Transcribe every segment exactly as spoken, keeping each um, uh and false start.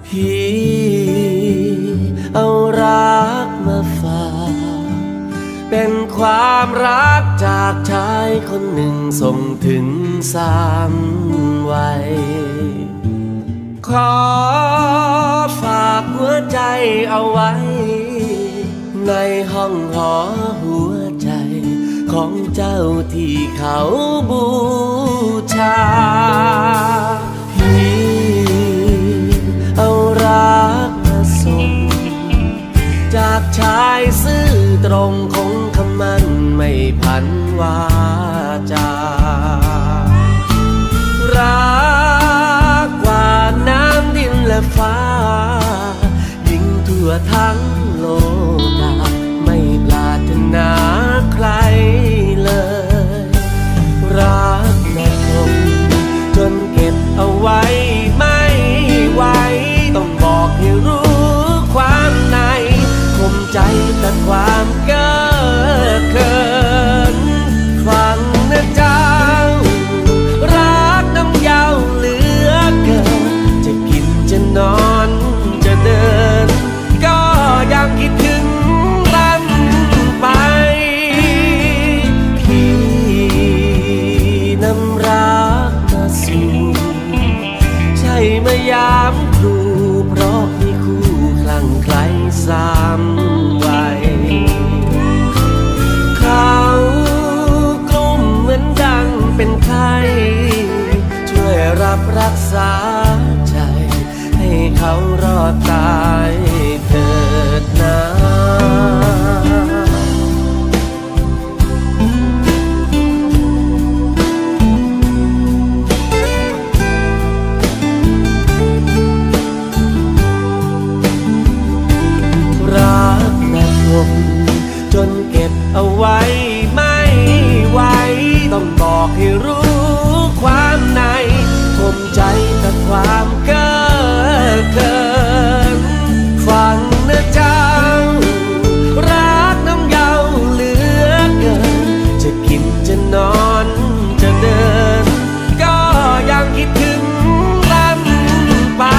พี่เอารักมาฝากเป็นความรักจากชายคนหนึ่งส่งถึงสามวัยขอฝากหัวใจเอาไว้ในห้องหอหัวใจของเจ้าที่เขาบูชาพี่เอารักมาส่งจากชายซื่อตรงคงคำมันไม่พันวาจารักกว่าน้ำดินและฟ้ายิ่งทั่วทั้งโลกาไม่ปรารถนาใครเลยรักแน่นมจนเก็บเอาไว้ไม่ไหวต้องบอกให้รู้ความในคมใจแต่ความเก้อเขินฟังนะเจ้ารักน้ำยาวเหลือเกินจะกินจะนอนจะเดินก็ยังคิดถึงลำไปพี่นำรักมาสู่ใช่มายามครูเพราะมีคู่คลั่งไคล้สามวัยเขากลุ้มเหมือนดังเป็นไข้ช่วยรับรักษาใจให้เขารอดตายเถิดนะรักแน่นมจนเก็บเอาไว้ไม่ไหวต้องบอกให้รู้ความในคมใจแต่ความเก้อเขินฟังนะเจ้ารักน้ำยาวเหลือเกินจะกินจะนอนจะเดินก็ยังคิดถึงลำไป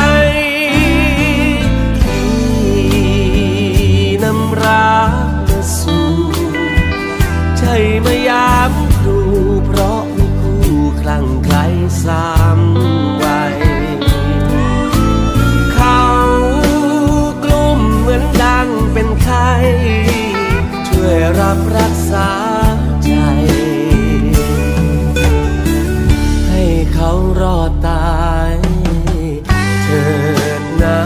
ที่นำรักมาสู่ใช่มายามครูเพราะมีคู่คลั่งไคล้สามวัยเขากลุ้มเหมือนดังเป็นไข้ช่วยรับรักษาใจให้เขารอดตายเถิดนะ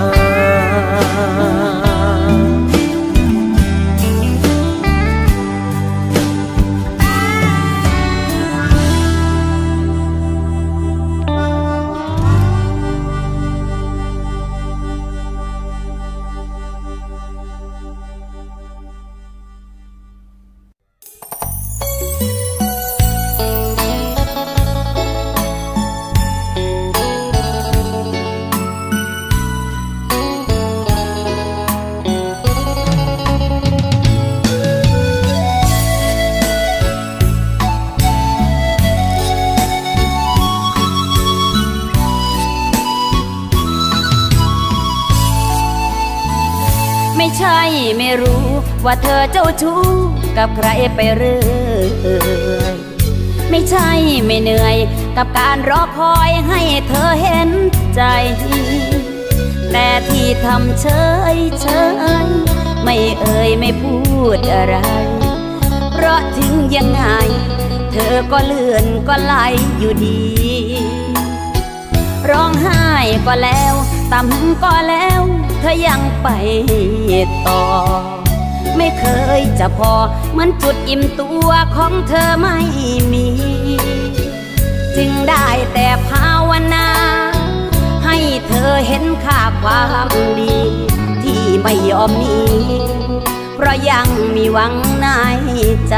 ไม่ใช่ไม่รู้ว่าเธอเจ้าชู้กับใครไปเรื่อยไม่ใช่ไม่เหนื่อยกับการรอคอยให้เธอเห็นใจแต่ที่ทำเฉยเฉยไม่เอ่ยไม่พูดอะไรเพราะถึงยังไงเธอก็เลื่อนก็ไหลอยู่ดีร้องไห้ก็แล้วต่ำก็แล้วเธอยังไปต่อไม่เคยจะพอเหมือนจุดอิ่มตัวของเธอไม่มีจึงได้แต่ภาวนาให้เธอเห็นค่าความดีที่ไม่ยอมมีเพราะยังมีหวังในใจ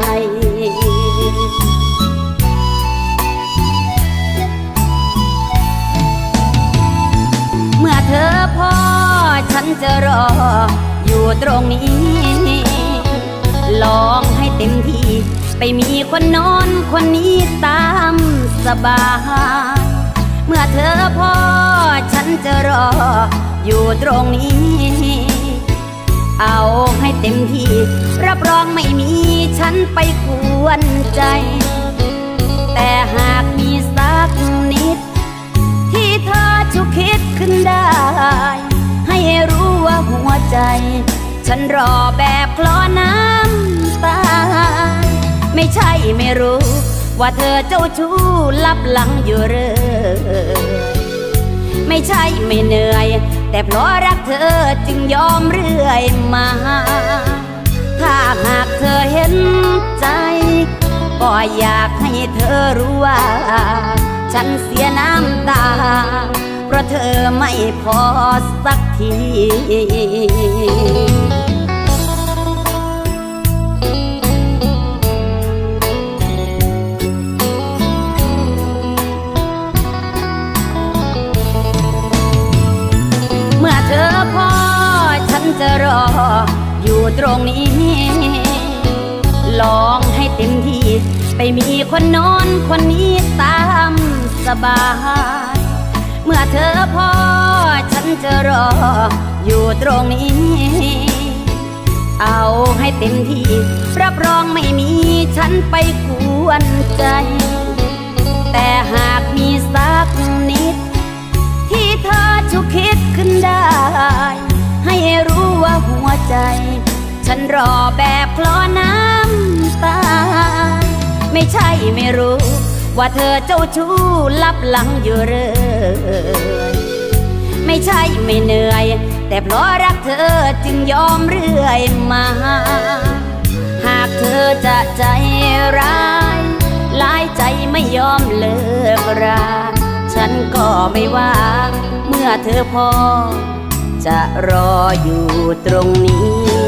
เมื่อเธอพอฉันจะรออยู่ตรงนี้ลองให้เต็มที่ไปมีคนนอนคนนี้ตามสบายเมื่อเธอพอฉันจะรออยู่ตรงนี้เอาให้เต็มที่รับรองไม่มีฉันไปกวนใจแต่หากมีสักนิดที่เธอฉุกคิดขึ้นได้ให้รู้ว่าหัวใจฉันรอแบบคลอน้ำตาไม่ใช่ไม่รู้ว่าเธอเจ้าชู้ลับหลังอยู่เรื่อยไม่ใช่ไม่เหนื่อยแต่เพราะรักเธอจึงยอมเรื่อยมาถ้าหากเธอเห็นใจก็อยากให้เธอรู้ว่าฉันเสียน้ำตาเพราะเธอไม่พอสักทีเมื่อเธอพอฉันจะรออยู่ตรงนี้ลองให้เต็มที่ไปมีคนโน้นคนนี้ตามสบายเมื่อเธอพอฉันจะรออยู่ตรงนี้เอาให้เต็มที่รับรองไม่มีฉันไปกวนใจแต่หากมีสักนิดที่เธอฉุกคิดขึ้นได้ให้รู้ว่าหัวใจฉันรอแบบคลอน้ำตาไม่ใช่ไม่รู้ว่าเธอเจ้าชู้ลับหลังอยู่เรื่อยไม่ใช่ไม่เหนื่อยแต่เพราะรักเธอจึงยอมเรื่อยมาหากเธอจะใจร้ายหลายใจไม่ยอมเลิกราฉันก็ไม่ว่าเมื่อเธอพอจะรออยู่ตรงนี้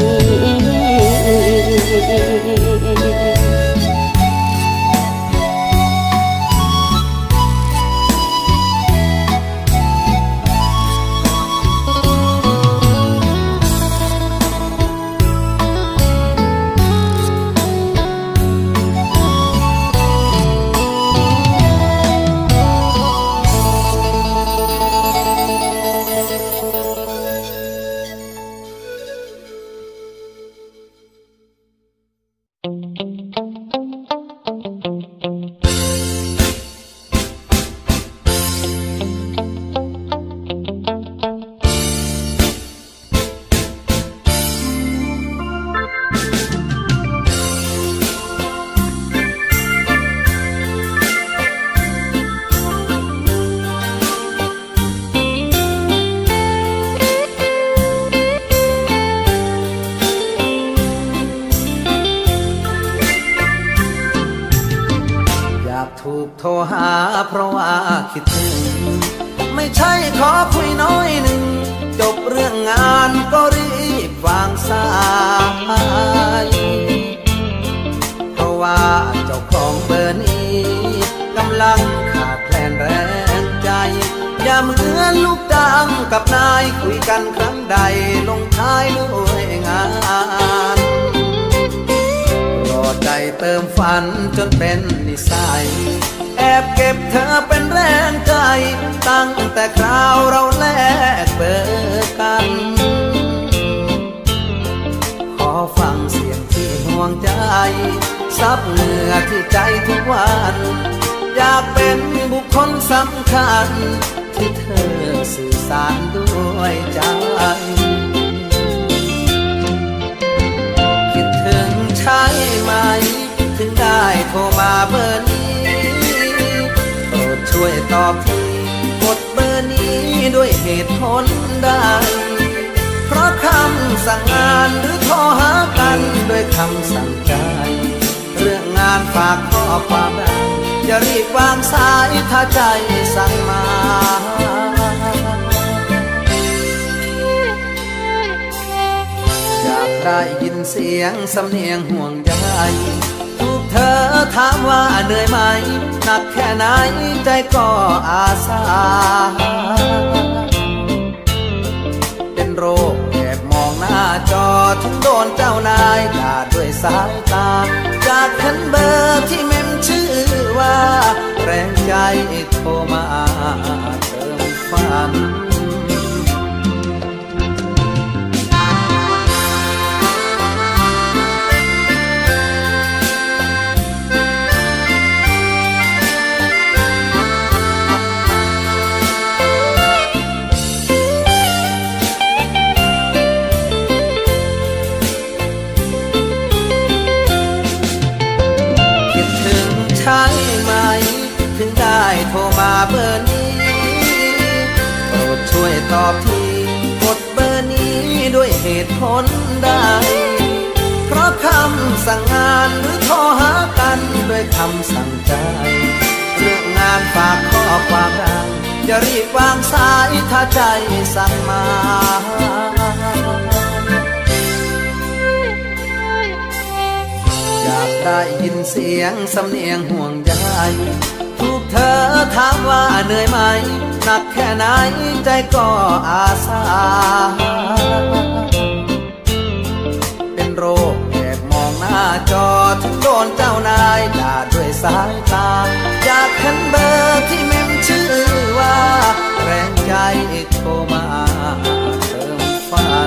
ถูกโทรหาเพราะว่าคิดถึงไม่ใช่ขอคุยน้อยหนึ่งจบเรื่องงานก็รีบวางสายเพราะว่าเจ้าของเบอร์นี้กำลังขาดแคลนแรงใจอย่าเหมือนลูกจ้างกับนายคุยกันครั้งใดลงท้ายด้วยงานรอใจเติมฝันจนเป็นนิสัยแอบเก็บเธอเป็นแรงใจตั้งแต่คราวเราแลกเบอร์กันขอฟังเสียงที่ห่วงใจซับเหงื่อที่ใจทุกวันอยากเป็นบุคคลสำคัญที่เธอสื่อสารด้วยใจคิดถึงใช่ไหมถึงได้โทรมาเบอร์นี้โปรดช่วยตอบทีกดเบอร์นี้ด้วยเหตุผลใดเพราะคำสั่งงานหรือโทรหากันด้วยคำสั่งใจเรื่องงานฝากข้อความได้อย่ารีบวางสายถ้าใจสั่งมาอยากได้ยินเสียงสำเนียงห่วงใยทุกเธอถามว่าเหนื่อยไหมหนักแค่ไหนใจก็อาสาเป็นโรคแอบมองหน้าจอถึงโดนเจ้านายด่าด้วยสายตาจากเห็นเบอร์ที่เมมชื่อว่าแรงใจโทรมาเติมฝันตุผลใดเพราะคำสั่งงานหรือโทรหากันด้วยคำสั่งใจเรื่องงานฝากข้อความได้อย่ารีบวางสายถ้าใจสั่งมาอยากได้ยินเสียงสำเนียงห่วงใยถูกเธอถามว่าเหนื่อยไหมหนักแค่ไหนใจก็อาสาเป็นโรคแอบมองหน้าจอถึงโดนเจ้านายด่าด้วยสายตาอยากเห็นเบอร์ที่เมมชื่อว่าแรงใจโทรมาเติมฝัน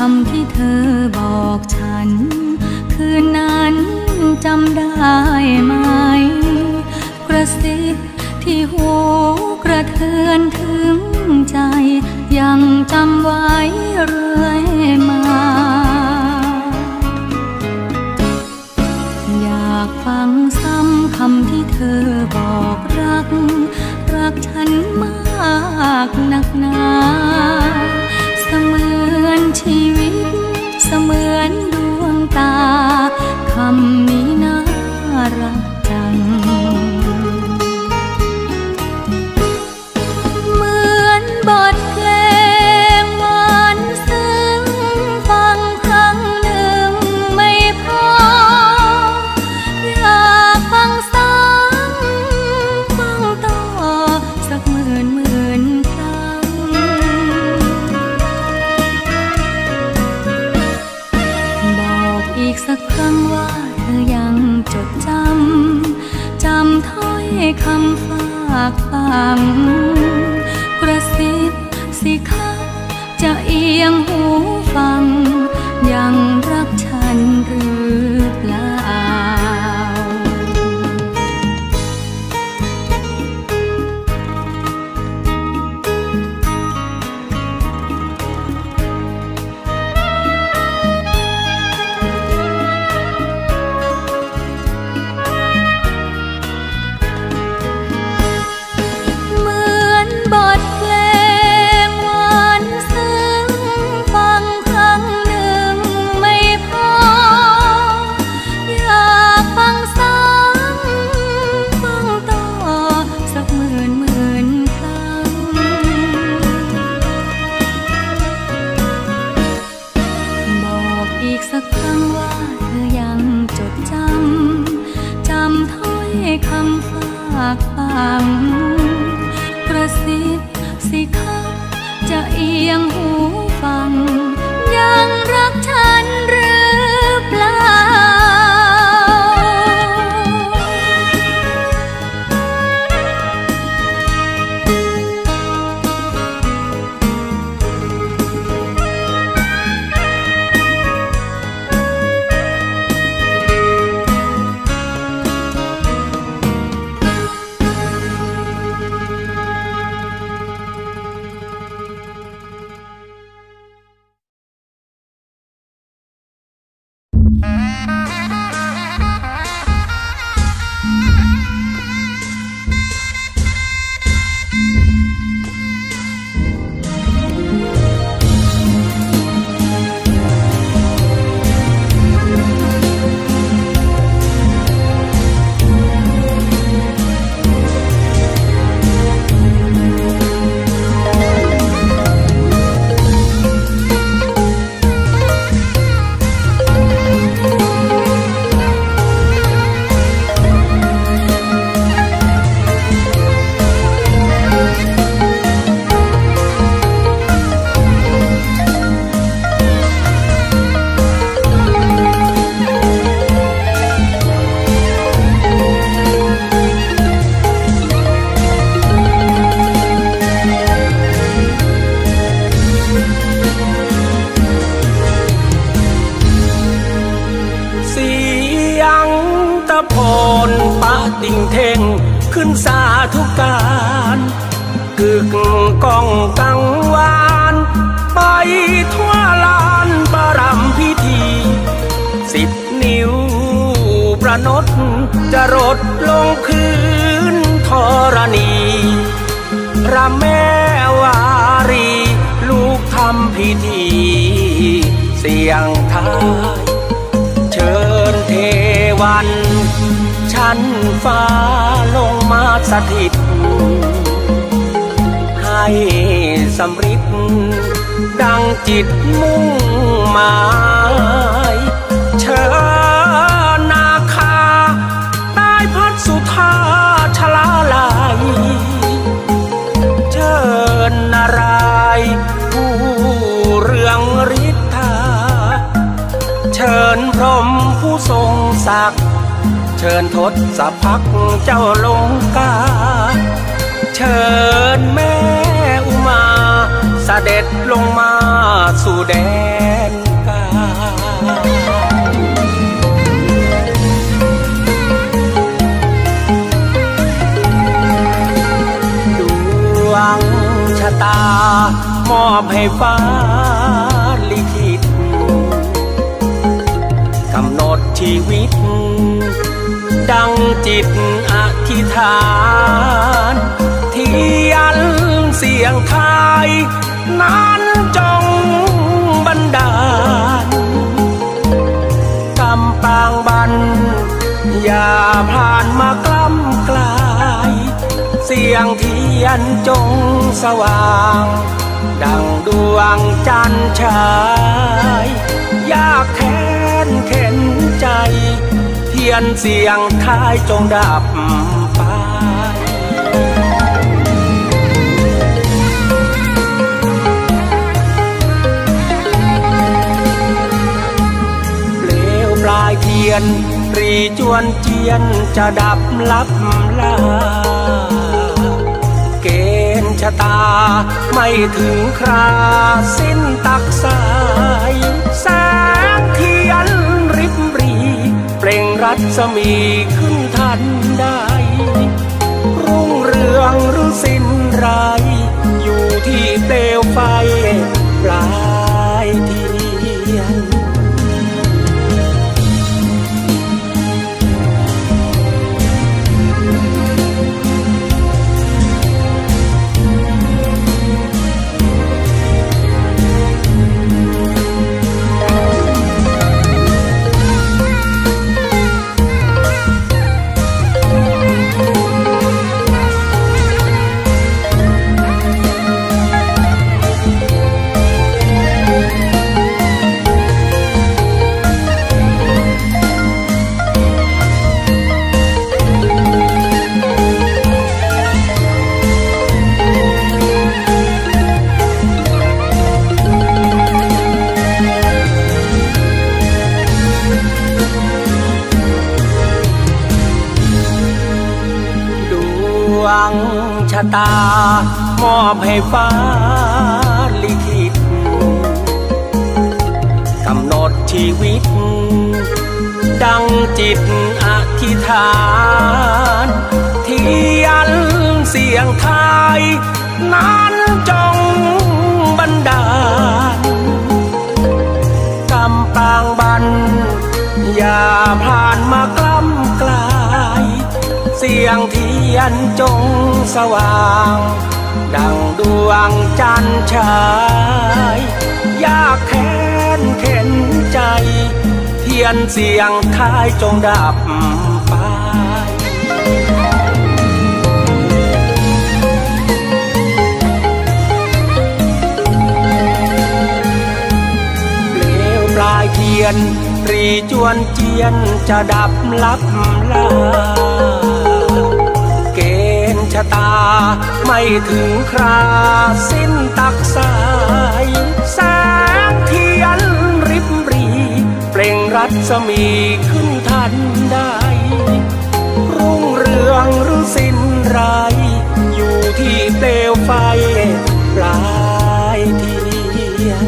ำที่เธอบอกฉันคืนนั้นจำได้ไหมกระซิบที่หูกระเทือนถึงใจยังจำไว้เรื่อยมาอยากฟังซ้ำคำที่เธอบอกรักรักฉันมากนักหนาเสมือนชีวิตเสมือนดวงตาคำนี้น่ารักจังเหมือนบทเพลงหวานซึ้งฟังครั้งหนึ่งไม่พออยากฟังซ้ำฟังต่อสักหมื่นหมื่นครั้งบอกอีกสักครั้งว่าเธอยังจดจำจำถ้อยคำฝากฝังกระซิบสิคะจะเอียงหูฟังยังรักฉันหรือเปล่าบทเพลงหวานซึ้งฟังครั้งหนึ่งไม่พออยากฟังซ้ำฟังต่อสักหมื่นหมื่นครั้งบอกอีกสักครั้งว่าเธอยังจดจำจำถ้อยคำฝากฝังกระซิบสิคะจะเอียงหูฟังยังรักฉันหรือเปล่าติ่งเท่งขึ้นสาธุการกึกก้องกังวานไปทั่วลานปรำพิธีสิบนิ้วประนดจะรดลงคืนธรณีพระแม่วารีลูกทำพิธีเสียงทายเชิญเทวันชั้นฟ้าลงมาสถิตให้สำริดดังจิตมุ่งหมายเชิญนาคาได้พัดสุธาชลาลัยเชิญนารายณ์ผู้เรืองฤทธาเชิญพรหมผู้ทรงศักดิ์เชิญทศพักเจ้าลงกาเชิญแม่อุมาเสด็จลงมาสู่แดนมอบให้ฟ้าลิขิตกำหนดชีวิตดังจิตอธิษฐานเทียนเสียงทายนั้นจงบันดาลกำปางบันอย่าผ่านมากล้ำกลายเสียงเทียนจงสว่างดังดวงจันทร์ฉายยากแค้นเข็นใจเทียนเสียงท้ายจงดับไปเปลวปลายเทียนรีจวนเจียนจะดับลับลาเกณฑ์ชะตาไม่ถึงคราสิ้นตักสายแสงเทียนริบรีเปล่งรัศมีขึ้นทันได้รุ่งเรืองหรือสิ้นไรอยู่ที่เปลวไฟปลายเทียนชะตามอบให้ฟ้าลิขิตกำหนดชีวิตดังจิตอธิษฐานเทียนเสียงทายนั้นจงบันดาลกำปางบันอย่าผ่านมากล้ำกลายเสียงเทียนจงสว่างดังดวงจันทร์ฉายยากแค้นเข็นใจเทียนเสียงท้ายจงดับไปเปลวปลายเทียนรีจวนเจียนจะดับลับลาเกณฑ์ชะตาไม่ถึงคราสิ้นตักสายแสงเทียนริบรีเปล่งรัศมีขึ้นทันได้รุ่งเรืองหรือสิ้นไรอยู่ที่เปลวไฟปลายเทียน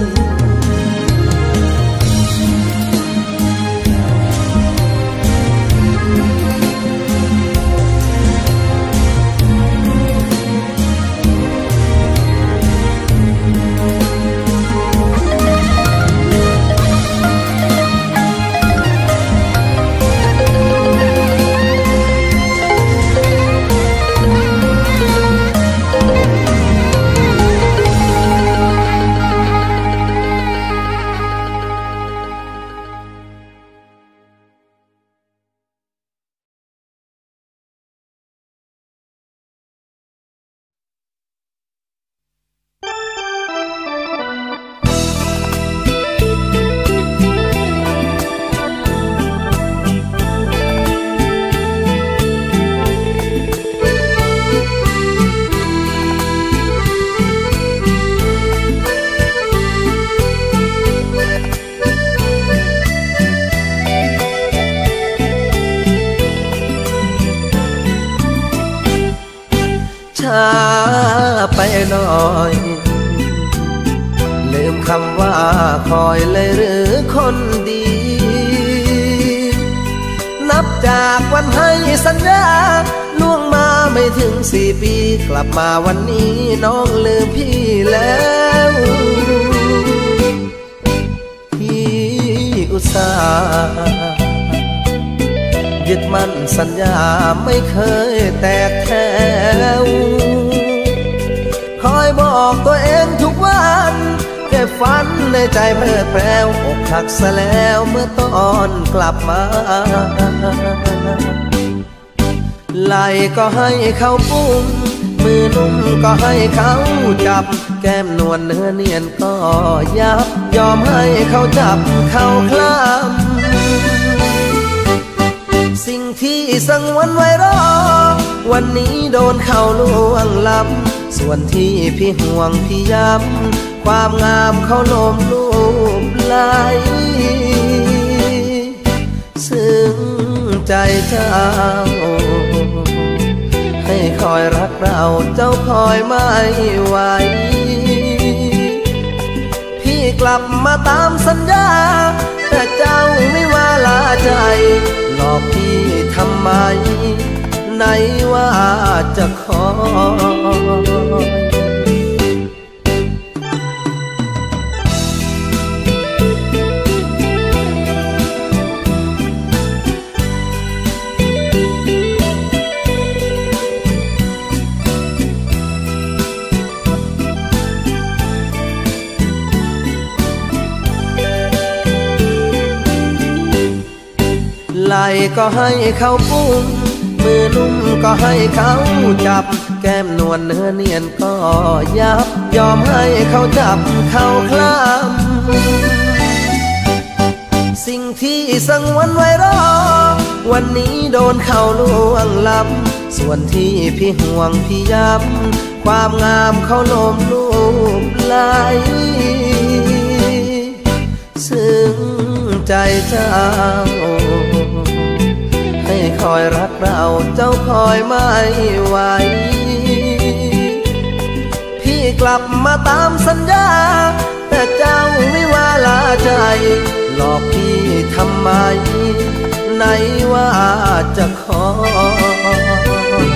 ไปหน่อยลืมคำว่าคอยเลยหรือคนดีนับจากวันให้สัญญาล่วงมาไม่ถึงสี่ปีกลับมาวันนี้น้องลืมพี่แล้วพี่อุตส่าห์ยึดมั่นสัญญาไม่เคยแตกแถวคอยบอกตัวเองทุกวันแค่ฝันในใจเพลิดเพลินอกหักซะแล้วเมื่อตอนกลับมาไหลก็ให้เขาปุ้มมือนุ่มก็ให้เขาจับแก้มนวลเนื้อเนียนก็ยับยอมให้เขาจับเขาคลำสิ่งที่สังวนไว้รอวันนี้โดนเขาล่วงล้ำส่วนที่พี่ห่วงพี่ย้ำความงามเขาลมลูบไหลซึ้งใจเจ้าให้คอยรักเราเจ้าคอยไม่ไหวพี่กลับมาตามสัญญาแต่เจ้าไม่ว่าลาใจหลอกพี่ทำไมไหนว่าจะคอยไหลก็ให้เขาปุ้มมือนุ่มก็ให้เขาจับแก้มนวลเนื้อเนียนก็ยับยอมให้เขาจับเขาคลำสิ่งที่สังวนไว้รอวันนี้โดนเขาล่วงล้ำส่วนที่พี่ห่วงพี่ย้ำความงามเขาลมลูบไหลซึ้งใจเจ้าให้คอยรักเราเจ้าคอยไม่ไหวพี่กลับมาตามสัญญาแต่เจ้าไม่ว่าลาใจหลอกพี่ทำไมไหนว่าจะคอย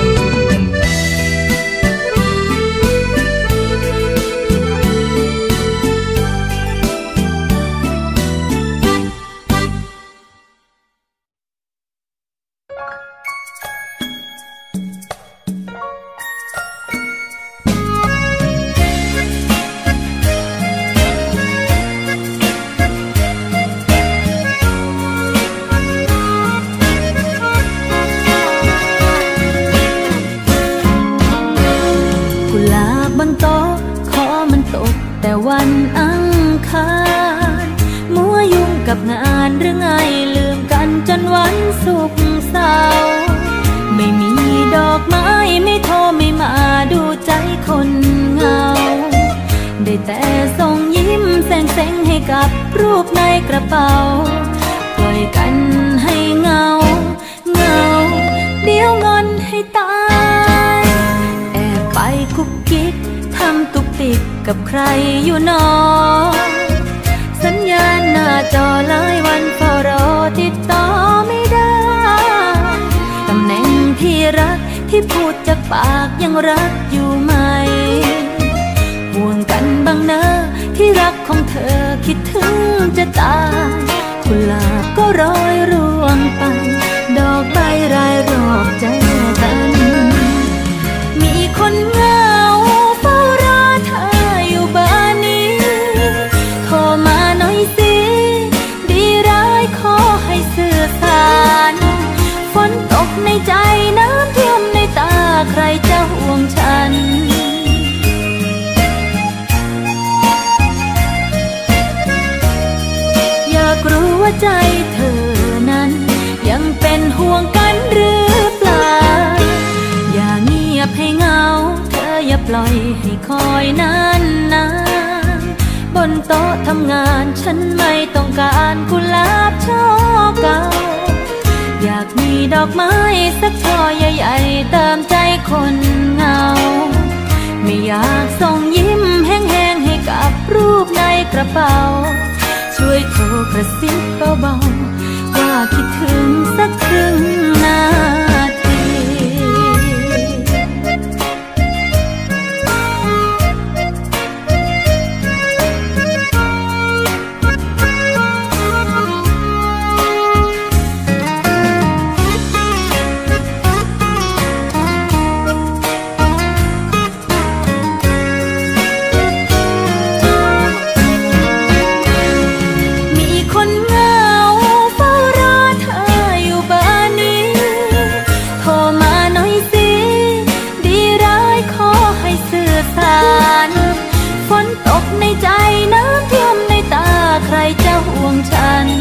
แต่วันอังคารมัวยุ่งกับงานหรือไงลืมกันจนวันศุกร์เสาร์ไม่มีดอกไม้ไม่โทรไม่มาดูใจคนเหงาได้แต่ส่งยิ้มแสงๆให้กับรูปในกระเป๋าปล่อยกันให้เหงาเหงาเดี๋ยวงอนให้ตายแอบไปกุ๊กกิ๊กทำตุกติกกับใครอยู่หนอสัญญาณหน้าจอหลายวันเฝ้ารอติดต่อไม่ได้ตำแหน่งที่รักที่พูดจากปากยังรักอยู่ไหมห่วงกันบ้างนะที่รักของเธอคิดถึงจะตายกุหลาบก็โรยร่วงไปดอกใบรายรอบใจกันมีคนเหงาเฝ้ารอเธออยู่บ้านนี้โทรมาหน่อยสิดีร้ายขอให้สื่อสารฝนตกในใจน้ำท่วมในตาใครจะห่วงฉันอยากรู้ว่าใจเธอนั้นยังเป็นห่วงกันหรือเปล่าอย่าเงียบให้เหงาเธออย่าปล่อยให้คอยนานนานบนโต๊ะทำงานฉันไม่ต้องการกุหลาบช่อเก่าอยากมีดอกไม้สักช่อใหญ่ๆเติมใจคนเหงาไม่อยากส่งยิ้มแห้งๆให้กับรูปในกระเป๋าช่วยโทรกระซิบเบาๆว่าคิดถึงสักครึ่งนาทีน้ำท่วมในตาใครจะห่วงฉัน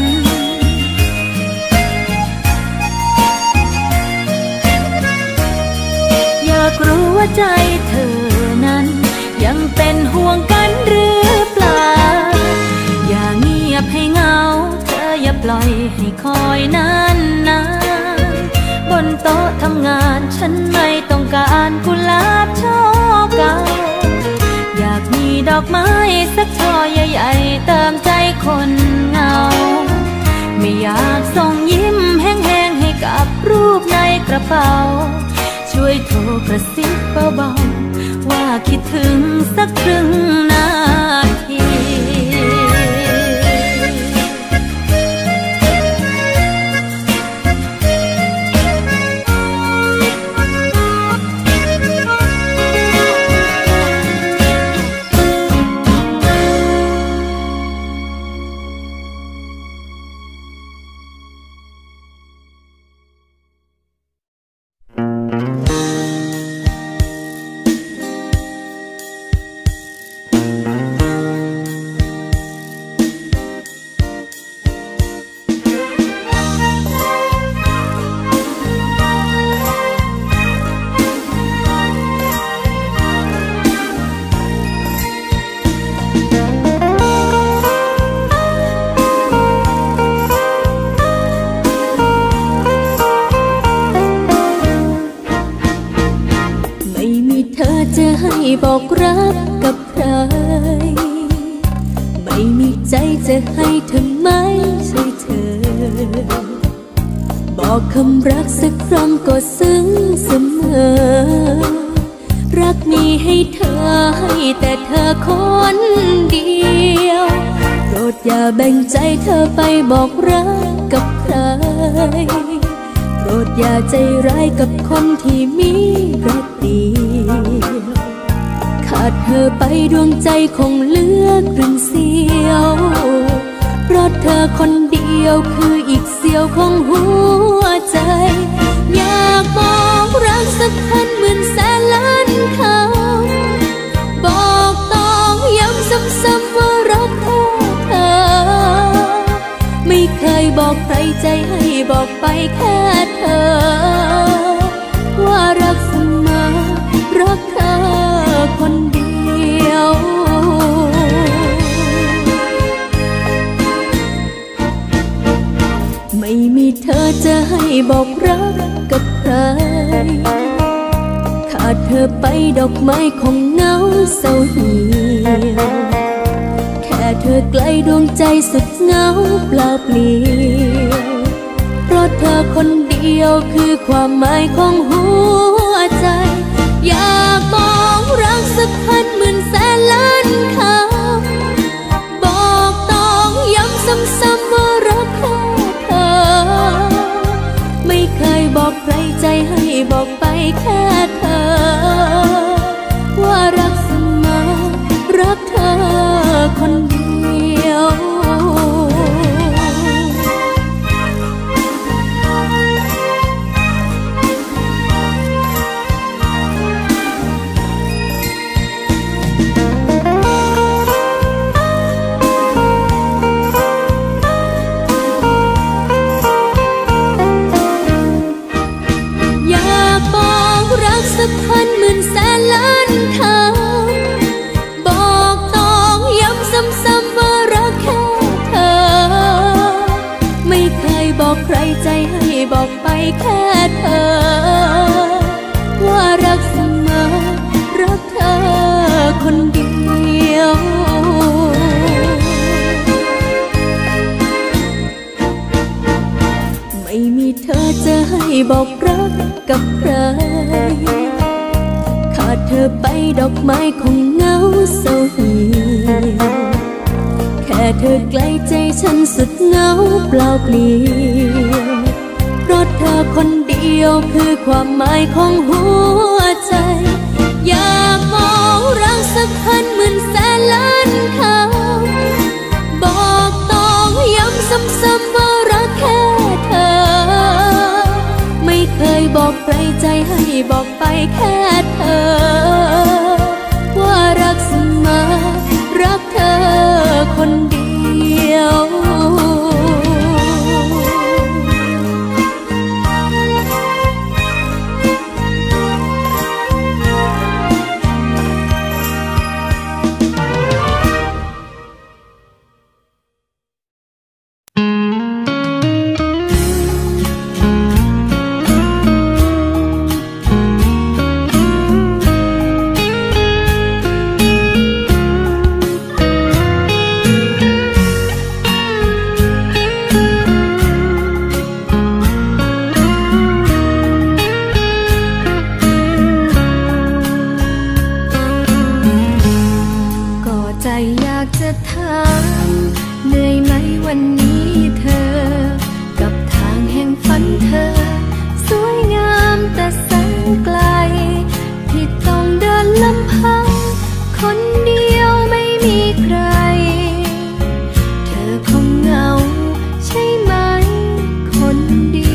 อยากรู้ว่าใจเธอนั้นยังเป็นห่วงกันหรือเปล่าอย่าเงียบให้เหงาเธออย่าปล่อยให้คอยนานนานบนโต๊ะทำงานฉันไม่ต้องการกุหลาบช่อเก่าอยากมีดอกไม้สักช่อใหญ่ๆเติมใจคนเหงาไม่อยากส่งยิ้มแห้งๆให้กับรูปในกระเป๋าช่วยโทรกระซิบเบาๆว่าคิดถึงสักครึ่งนาทีบอกรักกับใครไม่มีใจจะให้เธอไม่ใช่เธอบอกคำรักสักครั้งก็ซึ้งเสมอรักมีให้เธอให้แต่เธอคนเดียวโปรดอย่าแบ่งใจเธอไปบอกรักกับใครโปรดอย่าใจร้ายกับคนที่มีรักเดียวขาดเธอไปดวงใจคงเหลือครึ่งเสียวเพราะเธอคนเดียวคืออีกเสี้ยวของหัวใจอยากบอกรักสักพันหมื่นแสนล้านคำบอกต้องย้ำซ้ำๆว่ารักแค่เธอไม่เคยบอกใครใจให้บอกไปแค่เธอว่ารักเสมอรักเธอคนเดียวไม่มีเธอจะให้บอกรักกับใครขาดเธอไปดอกไม้คงเหงาเศร้าเหี่ยวแค่เธอไกลดวงใจสุดเหงาเปล่าเปลี่ยวเพราะเธอคนเดียวคือความหมายของหัวใจอยากบอกรักสักพันหมื่นแสนล้านคำบอกต้องย้ำซ้ำๆว่ารักแค่เธอไม่เคยบอกใครใจให้บอกไปแค่เธอว่ารักเสมอรักเธอคนเดียวสักพันหมื่นแสนล้านคำบอกต้องย้ำซ้ำๆว่ารักแค่เธอไม่เคยบอกใครใจให้บอกไปแค่เธอว่ารักเสมอรักเธอคนเดียวไม่มีเธอจะให้บอกรักกับใครขาดเธอไปดอกไม้คงเหงาเศร้าเหี่ยวแค่เธอไกลใจฉันสุดเหงาเปล่าเปลี่ยวเพราะเธอคนเดียวคือความหมายของหัวใจอยากบอกรักสักพันหมื่นแสนล้านคำบอกต้องย้ำซ้ำๆว่ารักแค่เธอไม่เคยบอกใครใจให้บอกไปแค่เธอว่ารักเสมอรักเธอถามเหนื่อยไหมวันนี้เธอกับทางแห่งฝันเธอสวยงามแต่แสนไกลที่ต้องเดินลำพังคนเดียวไม่มีใครเธอคงเหงาใช่ไหมคนดี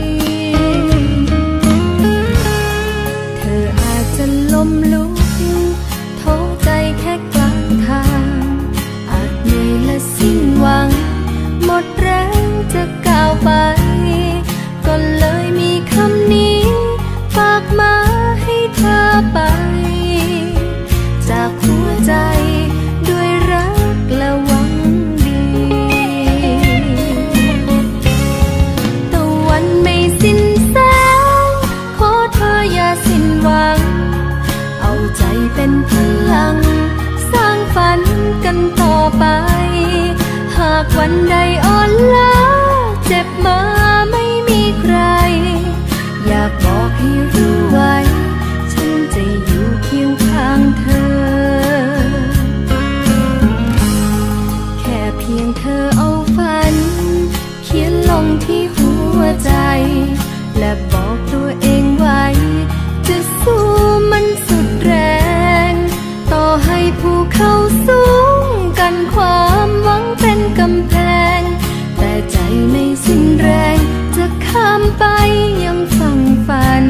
เธออาจจะล้มลุกท้อใจแค่กลางทางอาจเหนื่อยและสิ้นหวังหมดแรงจะก้าวไปก็เลยมีคำนี้ฝากมาให้เธอไปจากหัวใจด้วยรักและหวังดีตะวันไม่สิ้นแสงขอเธออย่าสิ้นหวังเอาใจเป็นพลังสร้างฝันกันต่อไปหากวันใดอ่อนล้าเจ็บมาไม่มีใครอยากบอกให้รู้ไว้ฉันจะอยู่เคียงข้างเธอแค่เพียงเธอเอาฝันเขียนลงที่หัวใจและบอกตัวเองไว้จะสู้มันสุดแรงต่อให้ภูเขาสูงกันความหวังเป็นกำแพงแต่ใจไม่สิ้นแรงจะข้ามไปยังฝั่งฝัน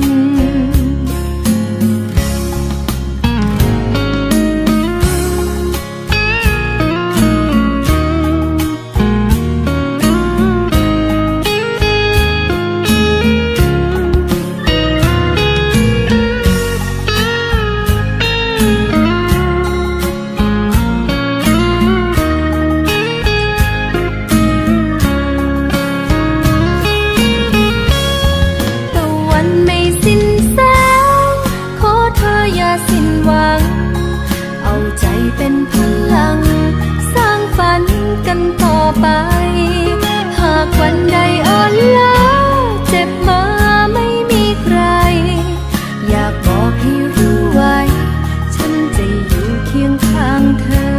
เป็นพลังสร้างฝันกันต่อไปหากวันใดอ่อนล้าเจ็บมาไม่มีใครอยากบอกให้รู้ไว้ฉันจะอยู่เคียงข้างเธอ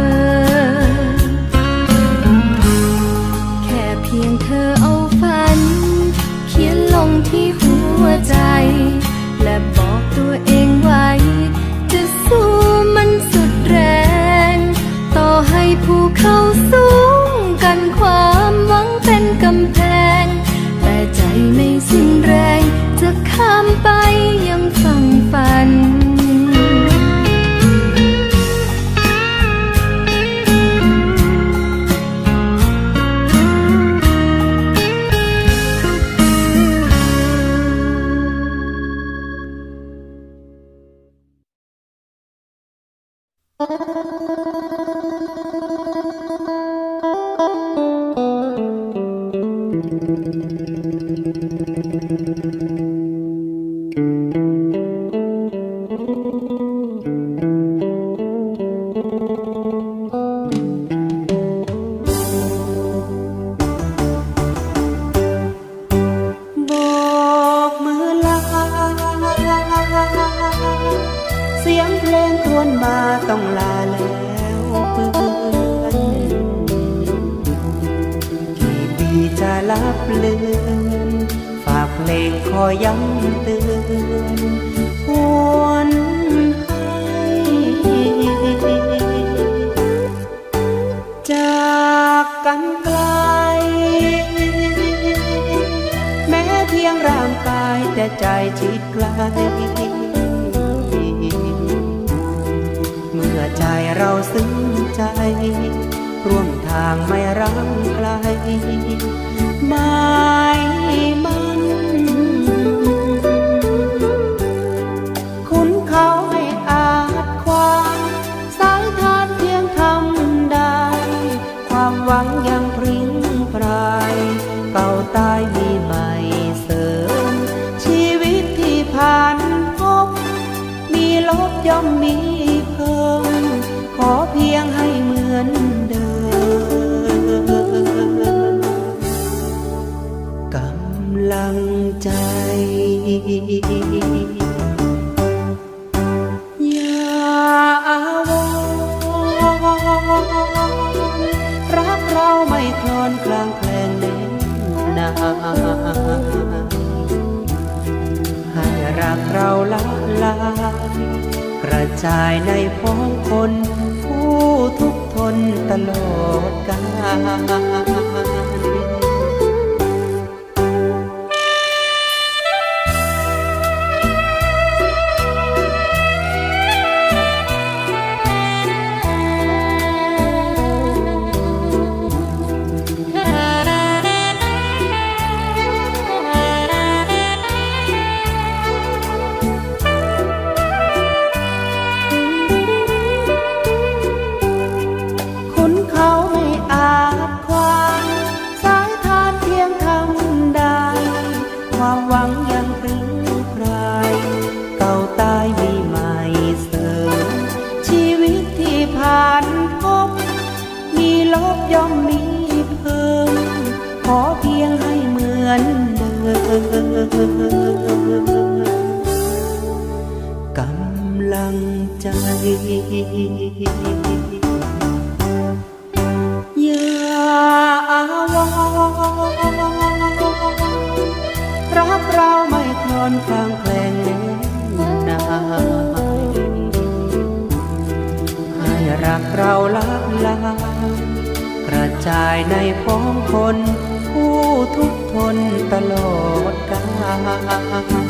แค่เพียงเธอเอาฝันเขียนลงที่หัวใจและบอกตัวเองไว้จะสู้มันสุดแรงต่อให้ภูเขาสูงกันความหวังเป็นกำแพงแต่ใจไม่สิ้นแรงจะข้ามไปยังฝั่งฝันย่อมมีเพิ่มขอเพียงให้เหมือนเดิมกำลังใจอย่าอาวรณ์เราไม่คลอนกลางแคลงเล่นนาให้รักเราละลายกระจายในพ้องคนผู้ทุกทนตลอดกาลกำลังใจอย่าอาวรรักเราไม่คลอนคลางแคลงเล่นนายให้รักเราละลายกระจายในพ้องคนผู้ทุกทนตลอดกาล